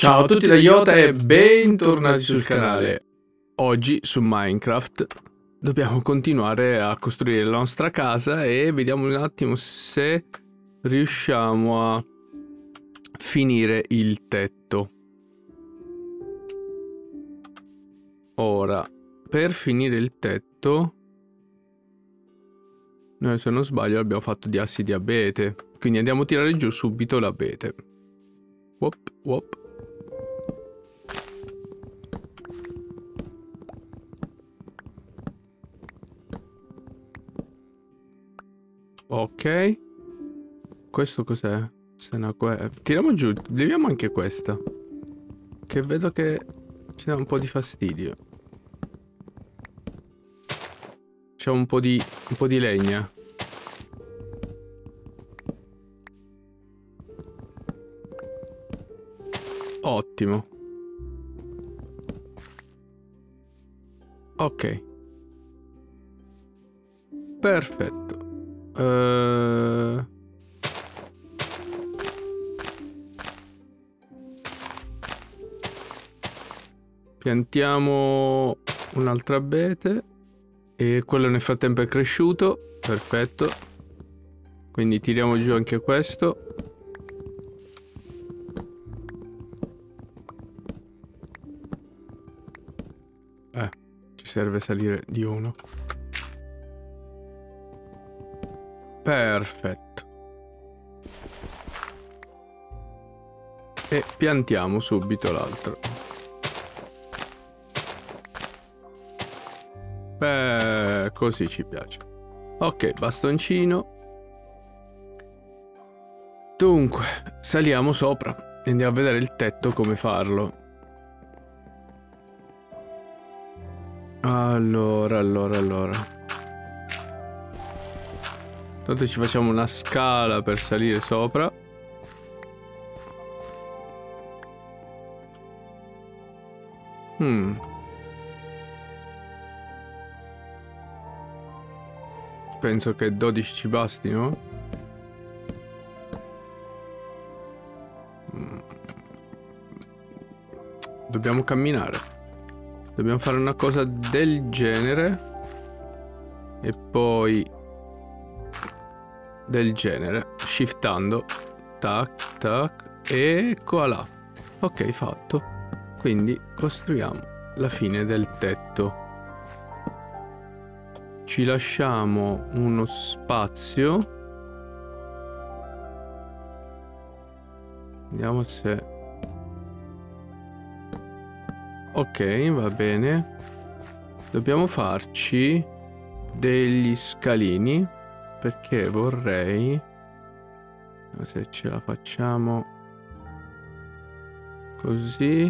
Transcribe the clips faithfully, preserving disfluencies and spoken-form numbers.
Ciao a tutti da Iota e bentornati sul canale. Oggi su Minecraft dobbiamo continuare a costruire la nostra casa e vediamo un attimo se riusciamo a finire il tetto. Ora, per finire il tetto, noi se non sbaglio abbiamo fatto di assi di abete, quindi andiamo a tirare giù subito l'abete. Wop, wop. Ok. Questo cos'è? Se no, tiriamo giù, leviamo anche questa, che vedo che ci dà un po' di fastidio. C'è un po' di un po' di legna. Ottimo. Ok. Perfetto. Uh... Piantiamo un'altra abete. E quello nel frattempo è cresciuto. Perfetto. Quindi tiriamo giù anche questo. Eh, ci serve salire di uno. Perfetto. E piantiamo subito l'altro. Beh, così ci piace. Ok, bastoncino. Dunque, saliamo sopra e andiamo a vedere il tetto come farlo. Allora, allora, allora. Intanto ci facciamo una scala per salire sopra. Hmm. Penso che dodici ci basti, no? Mm. Dobbiamo camminare. Dobbiamo fare una cosa del genere. E poi del genere, shiftando, tac tac, ecco là. Ok, fatto. Quindi costruiamo la fine del tetto. Ci lasciamo uno spazio. Vediamo se... Ok, va bene. Dobbiamo farci degli scalini, perché vorrei, se ce la facciamo così,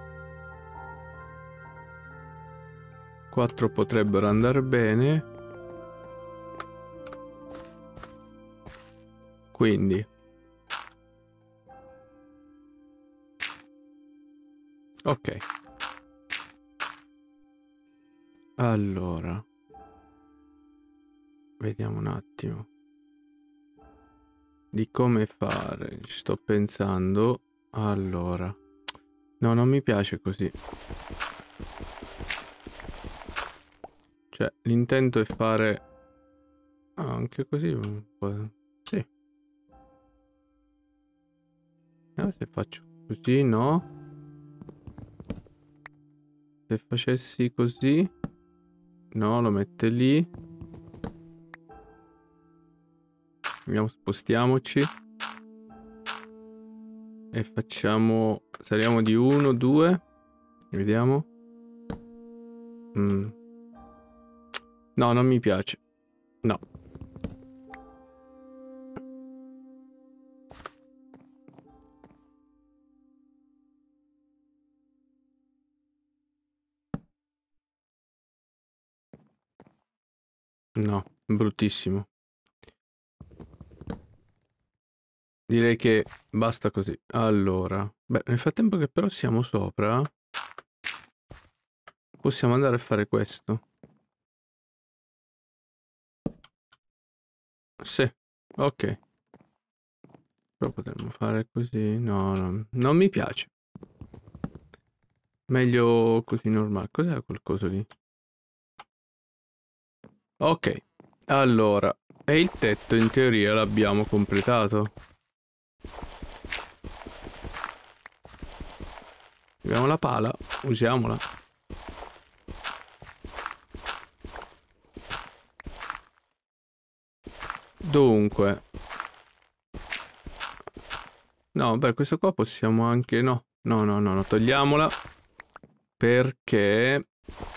quattro potrebbero andare bene, quindi ok. Allora vediamo un attimo di come fare. Ci sto pensando. Allora, no, non mi piace così. Cioè, l'intento è fare anche così un po'. Sì. Eh, se faccio così, no. Se facessi così, no, lo mette lì. Andiamo, spostiamoci. E facciamo... Saliamo di uno, due. Vediamo. Mm. No, non mi piace. No. No, bruttissimo. Direi che basta così. Allora, beh, nel frattempo che però siamo sopra, possiamo andare a fare questo. Sì, ok. Però potremmo fare così. No, no, non mi piace. Meglio così normale. Cos'è quel coso lì? Ok, allora. E il tetto in teoria l'abbiamo completato. Abbiamo la pala, usiamola. Dunque. No, beh, questo qua possiamo anche... No, no, no, no, no, togliamola. Perché...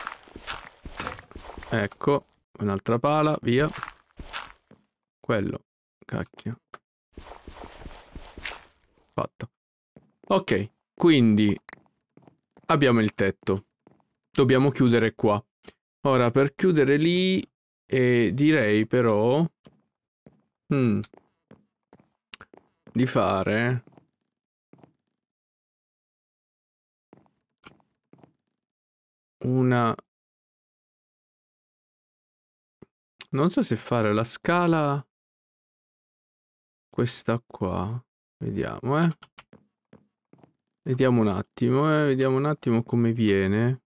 Ecco, un'altra pala, via. Quello, cacchio. Fatto. Ok, quindi abbiamo il tetto. Dobbiamo chiudere qua. Ora, per chiudere lì, eh, direi però... hmm, di fare... Una... Non so se fare la scala... Questa qua. Vediamo, eh. Vediamo un attimo, eh. Vediamo un attimo come viene.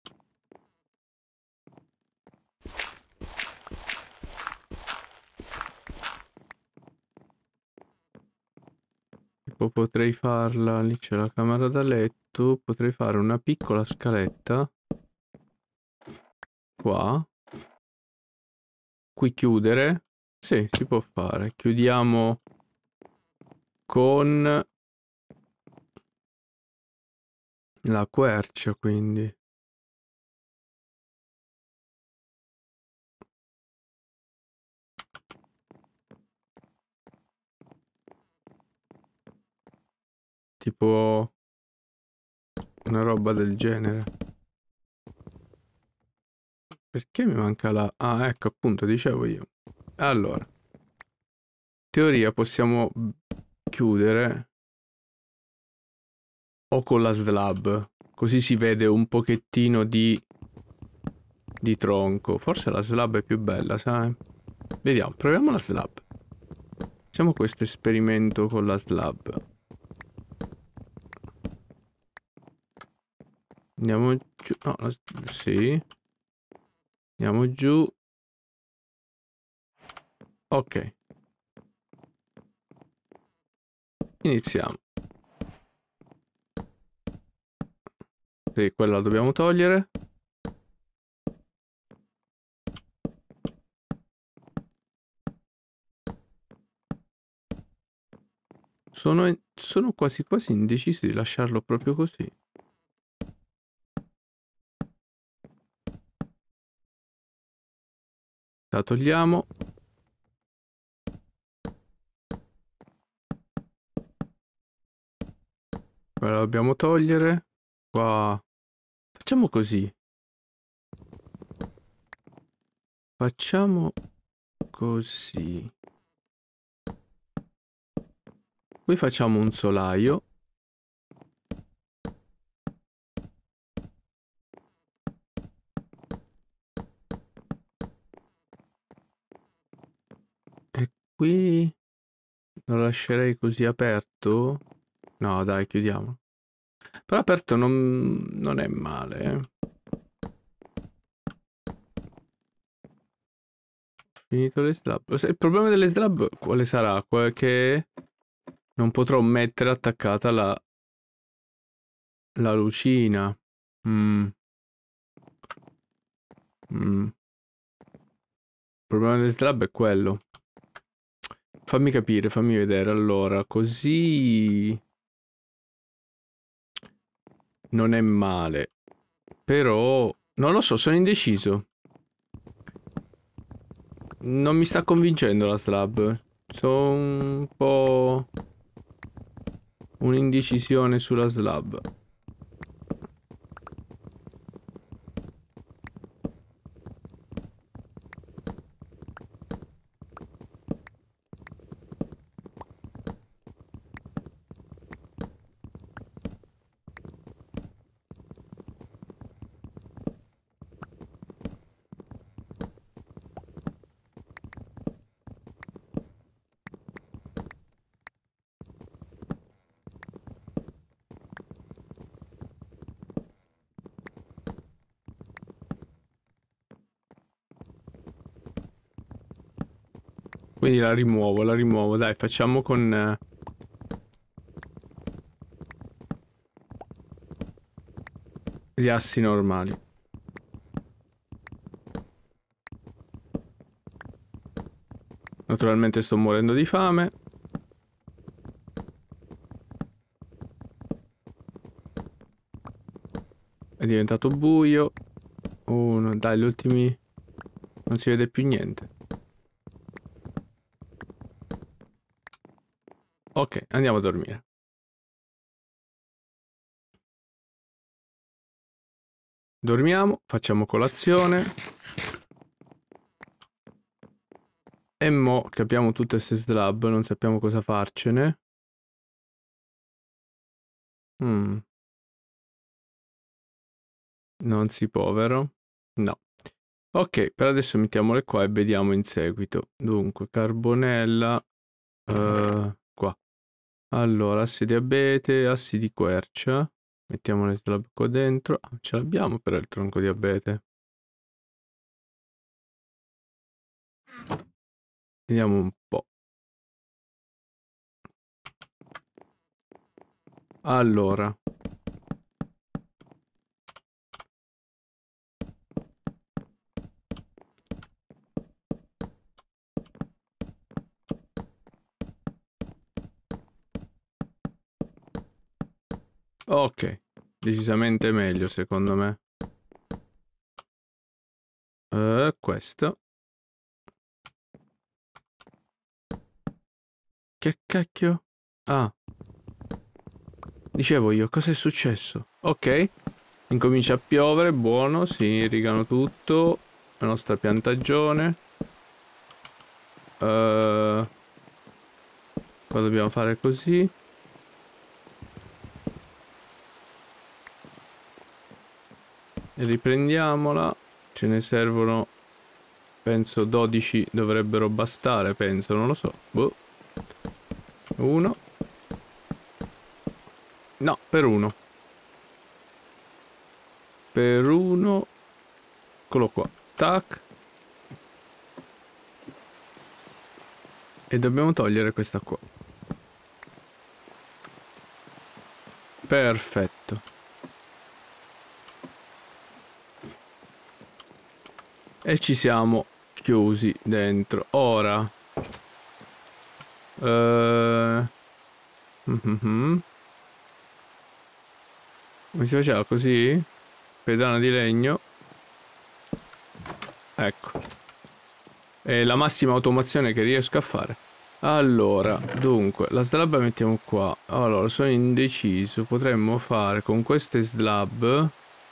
Tipo potrei farla... Lì c'è la camera da letto. Potrei fare una piccola scaletta. Qua. Qui chiudere. Sì, si può fare. Chiudiamo con la quercia, quindi. Tipo una roba del genere. Perché mi manca la... Ah, ecco, appunto, dicevo io. Allora. Teoria possiamo chiudere o con la slab. Così si vede un pochettino di... di tronco. Forse la slab è più bella, sai? Vediamo, proviamo la slab. Facciamo questo esperimento con la slab. Andiamo giù. No, la... sì. Andiamo giù. Ok. Iniziamo. Sì, quella la dobbiamo togliere. Sono, sono quasi quasi indeciso di lasciarlo proprio così. La togliamo. Quella la dobbiamo togliere. Qua. Facciamo così. Facciamo così. Qui facciamo un solaio. E qui lo lascerei così aperto. No, dai, chiudiamo. Però aperto non, non è male, eh. Finito le slab. Il problema delle slab quale sarà? Qual che non potrò mettere attaccata la, la lucina. Mm. Mm. Il problema delle slab è quello. Fammi capire, fammi vedere. Allora, così non è male. Però non lo so, sono indeciso. Non mi sta convincendo la slab. Sono un po' un'indecisione sulla slab. Quindi la rimuovo, la rimuovo. Dai, facciamo con... Eh, gli assi normali. Naturalmente sto morendo di fame. È diventato buio. Uno, dai, gli ultimi... Non si vede più niente. Ok, andiamo a dormire. Dormiamo, facciamo colazione. E mo' che abbiamo tutte queste slab, non sappiamo cosa farcene. Mm. Non si può, vero? No. Ok, per adesso mettiamole qua e vediamo in seguito. Dunque, carbonella. Uh, qua. Allora, assi di abete, assi di quercia. Mettiamo le slab qua dentro. Ah, ce l'abbiamo però il tronco di abete. Vediamo un po'. Allora. Ok, decisamente meglio secondo me. Uh, questo. Che cacchio? Ah. Dicevo io, cosa è successo? Ok. Incomincia a piovere, buono, si irrigano tutto. La nostra piantagione. Uh, qua dobbiamo fare così. E riprendiamola. Ce ne servono, penso dodici dovrebbero bastare, penso, non lo so. Boh. Uno. No, per uno. Per uno. Eccolo qua. Tac. E dobbiamo togliere questa qua. Perfetto. E ci siamo chiusi dentro. Ora. Uh... Mm-hmm. Come si faceva così? Pedana di legno. Ecco. È la massima automazione che riesco a fare. Allora, dunque, la slab la mettiamo qua. Allora, sono indeciso. Potremmo fare con queste slab.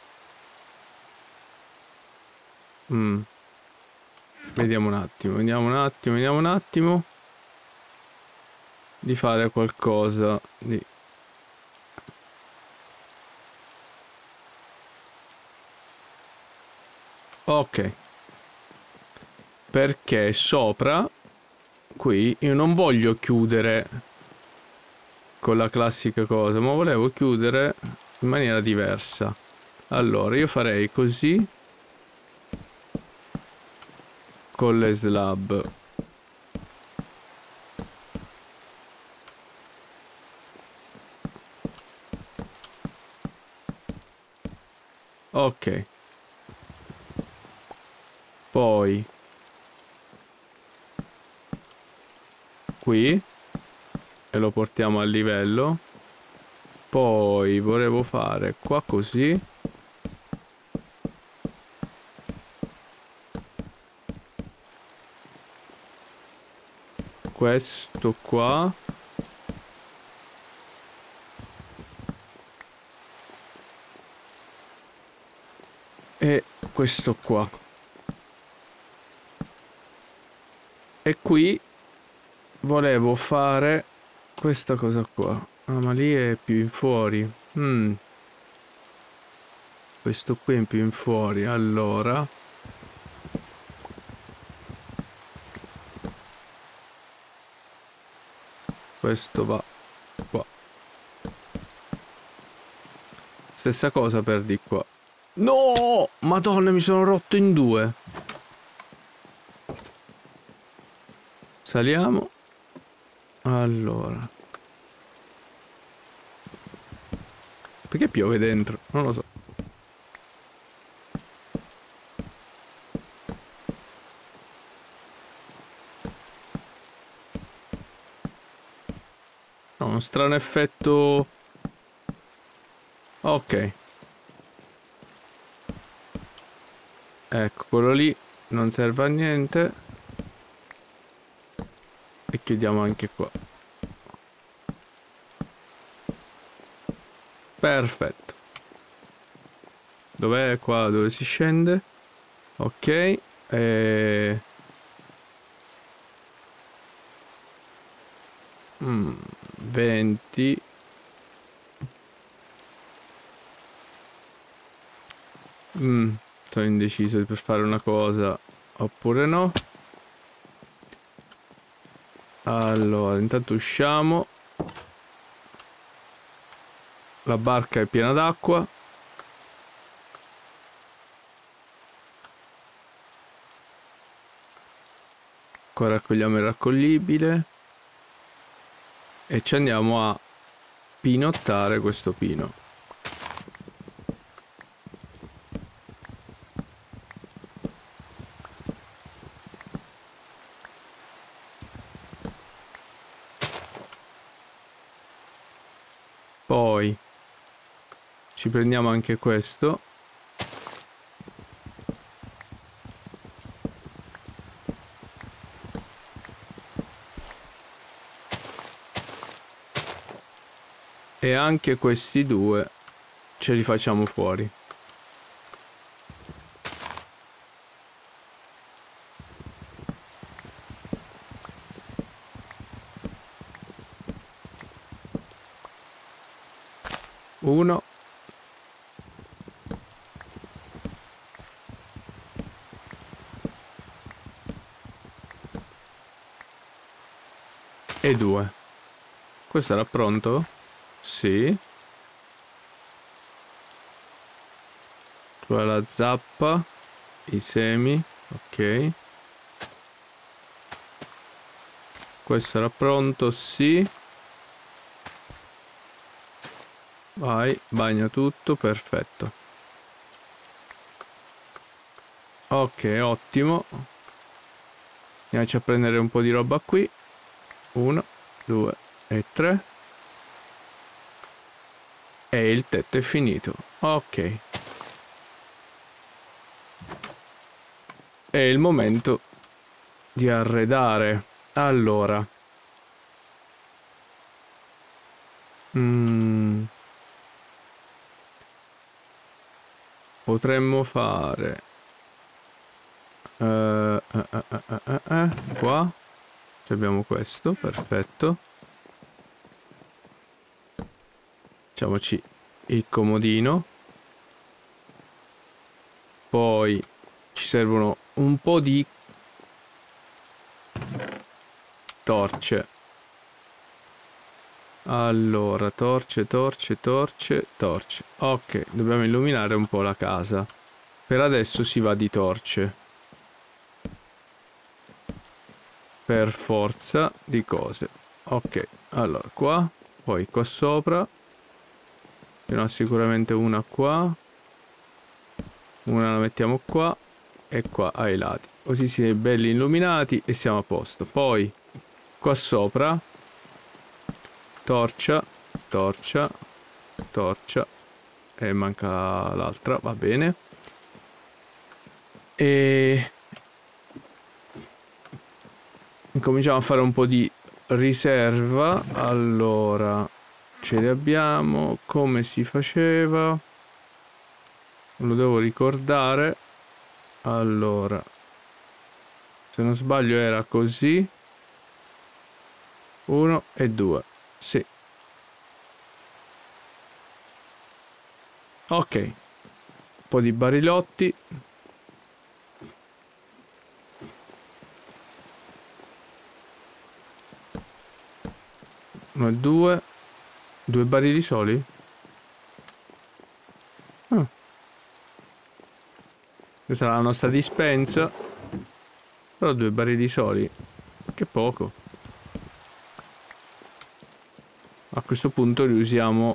Mm. Vediamo un attimo, vediamo un attimo, vediamo un attimo. Di fare qualcosa di... Ok. Perché sopra, qui, io non voglio chiudere con la classica cosa, ma volevo chiudere in maniera diversa. Allora, io farei così con le slab. Ok. Poi qui e lo portiamo a livello. Poi volevo fare qua così. Questo qua. E questo qua. E qui volevo fare questa cosa qua. Ah, ma lì è più in fuori. Mm. Questo qui è più in fuori. Allora. Questo va qua. Stessa cosa per di qua. No! Madonna, mi sono rotto in due. Saliamo. Allora. Perché piove dentro? Non lo so. No, uno strano effetto. Ok. Ecco, quello lì non serve a niente. E chiudiamo anche qua. Perfetto. Dov'è qua dove si scende? Ok. E... Mm, venti. Mm, sono indeciso per fare una cosa oppure no. Allora, intanto usciamo. La barca è piena d'acqua. Qua raccogliamo il raccoglibile. E ci andiamo a pinottare questo pino. Poi ci prendiamo anche questo. E anche questi due ce li facciamo fuori. Uno. E due. Questo era pronto? Sì. Cioè la zappa, i semi, ok. Questo era pronto, sì. Vai, bagna tutto, perfetto. Ok, ottimo. Andiamoci a prendere un po' di roba qui. Uno, due e tre. E il tetto è finito. Ok. È il momento di arredare. Allora. Mm. Potremmo fare... Uh, uh, uh, uh, uh, uh, qua. Abbiamo questo, perfetto. Facciamoci il comodino. Poi ci servono un po' di torce. Allora, torce, torce, torce, torce. Ok, dobbiamo illuminare un po' la casa. Per adesso si va di torce. Per forza di cose. Ok, allora qua. Poi qua sopra. Ce n'ho sicuramente una qua. Una la mettiamo qua. E qua ai lati. Così si è belli illuminati e siamo a posto. Poi qua sopra. Torcia. Torcia. Torcia. E manca l'altra, va bene. E... cominciamo a fare un po' di riserva. Allora, ce li abbiamo. Come si faceva? Lo devo ricordare. Allora, se non sbaglio era così. Uno e due. Sì. Ok. Un po' di barilotti. Uno e due. Due barili soli? Ah. Questa è la nostra dispensa. Però due barili soli. Ok, neanche poco. A questo punto li usiamo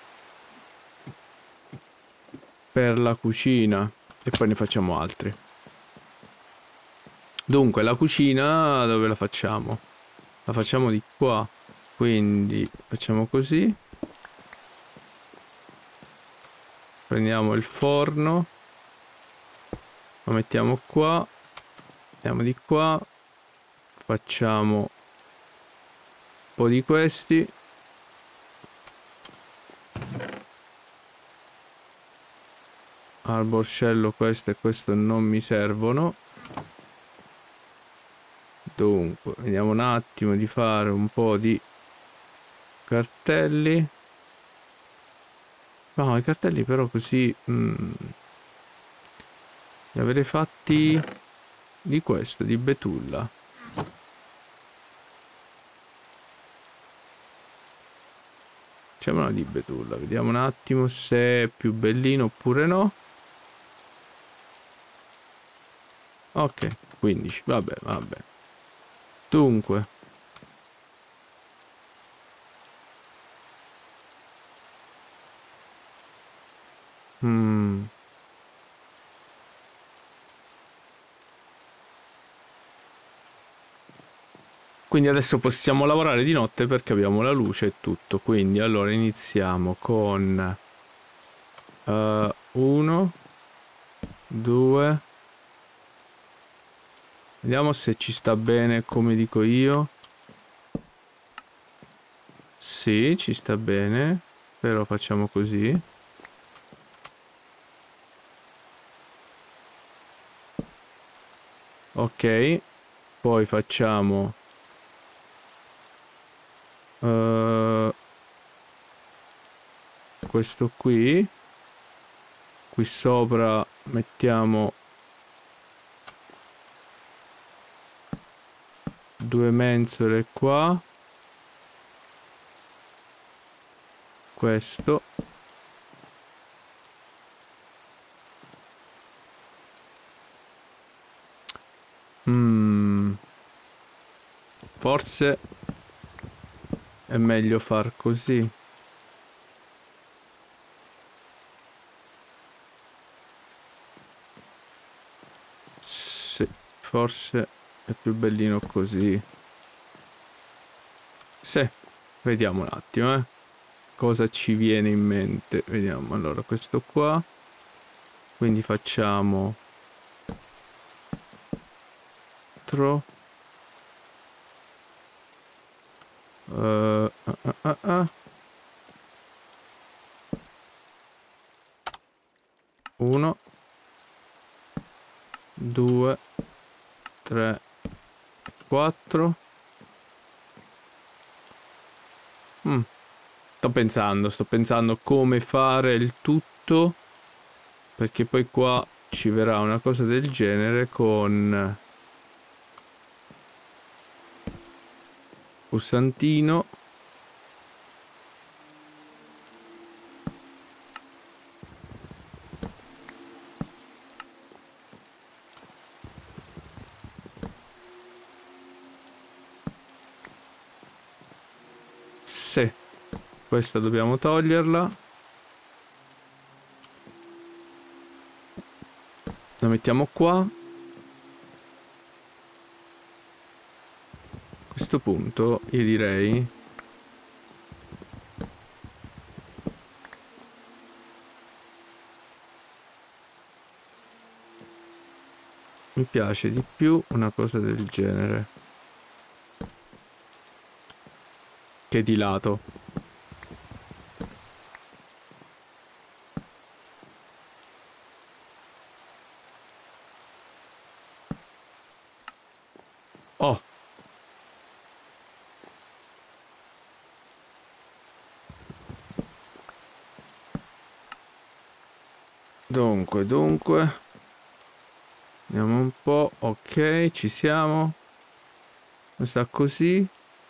per la cucina e poi ne facciamo altri. Dunque, la cucina dove la facciamo? La facciamo di qua. Quindi facciamo così. Prendiamo il forno. Lo mettiamo qua. Andiamo di qua. Facciamo un po' di questi. Al borsello questo e questo non mi servono. Dunque, vediamo un attimo di fare un po' di cartelli. No, i cartelli però così mm, li avrei fatti di questo, di betulla. Facciamolo di betulla, vediamo un attimo se è più bellino oppure no. Ok, quindici, vabbè, vabbè. Dunque. Mm. Quindi adesso possiamo lavorare di notte perché abbiamo la luce e tutto. Quindi allora iniziamo con uh, uno, due. Vediamo se ci sta bene come dico io. Sì, ci sta bene. Però facciamo così. Ok. Poi facciamo uh, questo qui. Qui sopra mettiamo due mensole qua. Questo. Mm. Forse è meglio far così. Sì, forse è più bellino così. Sì, vediamo un attimo, eh. Cosa ci viene in mente. Vediamo, allora, questo qua. Quindi facciamo quattro. Uh, uh, uh, uh, uh. Uno, due, tre, quattro. Mm. Sto pensando, sto pensando come fare il tutto, perché poi qua ci verrà una cosa del genere con pulsantino. Sì, questa dobbiamo toglierla. La mettiamo qua. A questo punto io direi mi piace di più una cosa del genere che di lato. Oh. Dunque, dunque. Vediamo un po'. Ok, ci siamo. Sta così.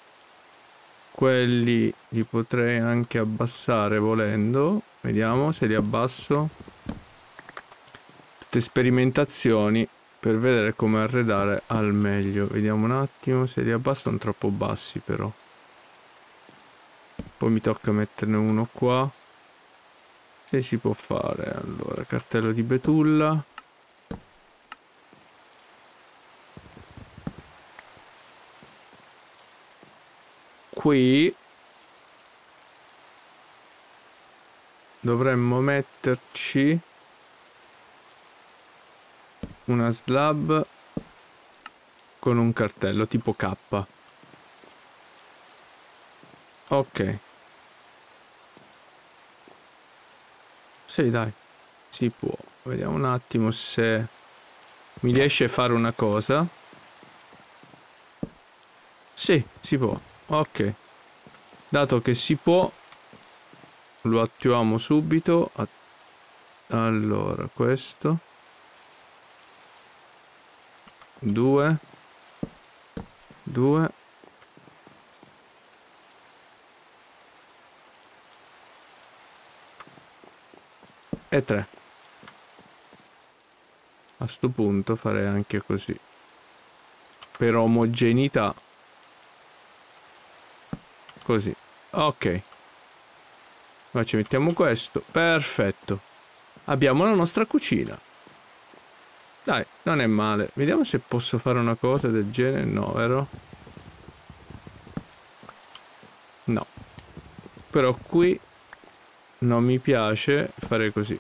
Quelli li potrei anche abbassare volendo. Vediamo se li abbasso. Tutte sperimentazioni per vedere come arredare al meglio. Vediamo un attimo se li abbassano troppo bassi però. Poi mi tocca metterne uno qua. Se si può fare. Allora, cartello di betulla. Qui dovremmo metterci una slab con un cartello tipo K. Ok. Sì, dai, si può. Vediamo un attimo se mi riesce a fare una cosa. Sì, si può. Ok. Dato che si può, lo attuiamo subito. Allora, questo. Due. Due. E tre. A sto punto farei anche così. Per omogeneità. Così. Ok. Ma ci mettiamo questo. Perfetto. Abbiamo la nostra cucina. Dai, non è male. Vediamo se posso fare una cosa del genere. No, vero? No. Però qui non mi piace fare così.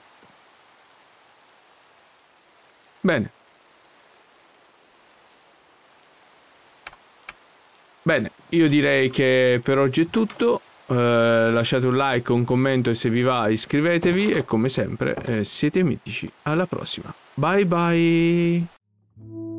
Bene. Bene, io direi che per oggi è tutto. Eh, lasciate un like, un commento e se vi va iscrivetevi e come sempre eh, siete mitici. Alla prossima. Bye bye.